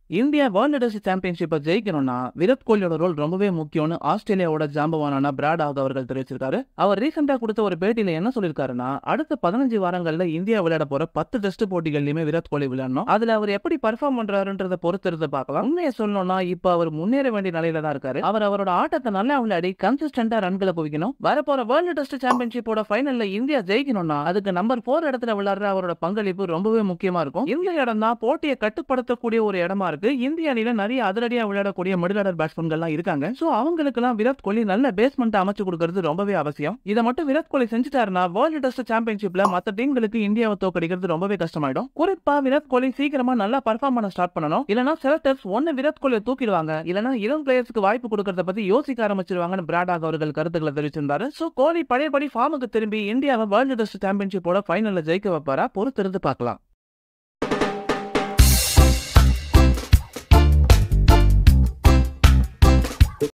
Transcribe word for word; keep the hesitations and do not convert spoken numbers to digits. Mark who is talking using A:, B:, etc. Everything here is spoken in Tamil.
A: இந்தியா வேர்ல்டு டெஸ்ட் சாம்பியன்ஷிப்பை ஜெயிக்கணும்னா விராட் கோலியோட ரோல் ரொம்பவே முக்கியம்னு ஆஸ்திரேலியாவோட ஜாம்பவானான பிராட் ஹாக் அவர்கள் தெரிவிச்சிருக்காரு. அவர் ரீசெண்டா கொடுத்த ஒரு பேட்டியில என்ன சொல்லிருக்காருன்னா, அடுத்த பதினஞ்சு வாரங்கள்ல இந்தியா விளையாட போற பத்து டெஸ்ட் போட்டிகள்லயுமே விராட் கோலி விளையாடணும். அதுல அவர் எப்படி பர்ஃபார்ம் பண்றாருன்றத பொறுத்திருந்து பார்க்கலாம். உண்மையை சொல்லணும்னா இப்ப அவர் முன்னேற வேண்டிய நிலையில தான் இருக்காரு. அவர் அவரோட ஆட்டத்தை நல்லா விளையாடி கன்சிஸ்டன்டா ரன்களை குவிக்கணும். வரப்போற வேர்ல்டு டெஸ்ட் சாம்பியன்ஷிப்போட ஃபைனல்ல இந்தியா ஜெயிக்கணும்னா அதுக்கு நம்பர் போர் இடத்துல விளையாடுற அவரோட பங்களிப்பு ரொம்பவே முக்கியமா இருக்கும். இந்த இடம் தான் போட்டியை கட்டுப்படுத்தக்கூடிய ஒரு இடமா இருக்கு. இந்திய அணியில நிறைய அதிரடியா விளையாடக்கூடிய மிடில் ஆர்டர் பேட்ஸ்மேன்கள் இருக்காங்க. சோ அவங்களுக்கு எல்லாம் விராட் கோலி நல்ல பேஸ்மெண்ட் அமைச்சு கொடுக்கிறது ரொம்பவே அவசியம். இதை மட்டும் விராட் கோலி செஞ்சுட்டாருன்னா வேர்ல்டு டெஸ்ட் சாம்பியன்ஷிப்ல மத்த டீம்களுக்கு இந்தியாவை தோக்கடிக்கிறது ரொம்பவே கஷ்டமாயிடும். குறிப்பா விராட் கோலி சீக்கிரமா நல்லா பர்ஃபார்ம் பண்ண ஸ்டார்ட் பண்ணணும். இல்லனா செலக்டர்ஸ் ஒன்னு விராட் கோலியை தூக்கிடுவாங்க, இல்லனா இளம் பிளேயர்ஸ்க்கு வாய்ப்பு கொடுக்கறத பத்தி யோசிக்க ஆரம்பிச்சிருவாங்கன்னு பிராட் ஹாக் அவர்கள் கருத்துக்களை தெரிவிச்சிருந்தாரு. சோ கோலி பழையபடி ஃபார்முக்கு திரும்பி இந்தியாவை வேர்ல்டு டெஸ்ட் சாம்பியன்ஷிப்போட ஃபைனல்ல ஜெயிக்க வைப்பாரா? பொறுத்திருந்து பார்க்கலாம்.